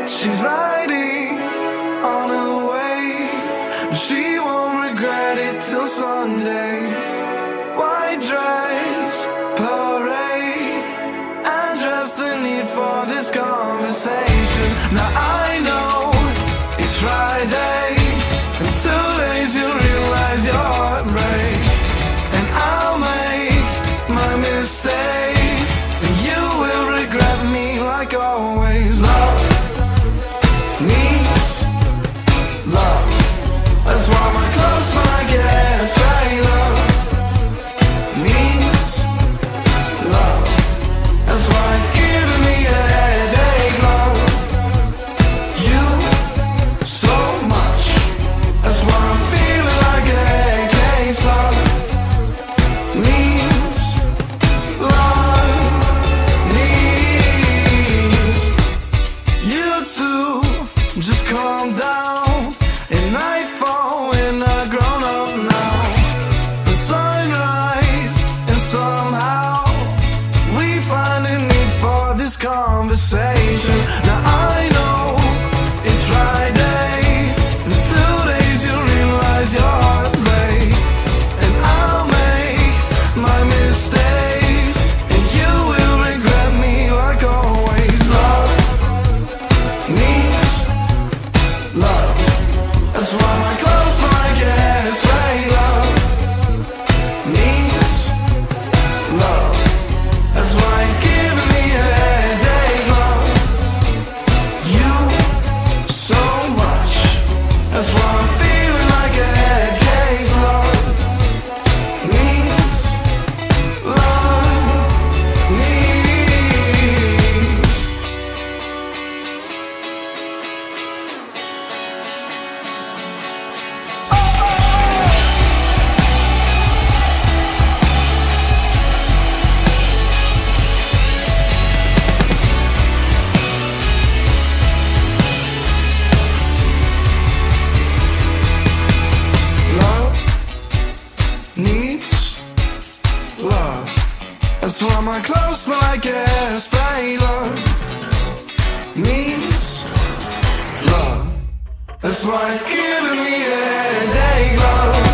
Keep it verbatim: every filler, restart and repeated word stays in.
She's riding on a wave. She won't regret it till Sunday. White dress, parade, and just the need for this conversation. Now I know it's Friday. In two days you'll realize your heart break, and I'll make my mistakes, and you will regret me like always. Love needs love. That's why my clothes when I get hairspray. Love needs love. That's why it's giving me a headache. Love you so much. That's why I'm feeling like a head case. Love needs love needs you to just calm down. And nightfall when I've grown up now. The sunrise, and somehow we find a need for this conversation. Now I know it's Friday. In two days you'll realize your heart break, and I'll make my mistakes, and you will regret me like always. Love needs love. That's why my clothes when I get hairspray. Love needs love. That's why it's giving me a headache. Love you so much. That's why I'm feeling like a head case. Love needs love needs. Love needs love. That's why my clothes smell like hairspray. Love needs love. That's why it's giving me a headache. Love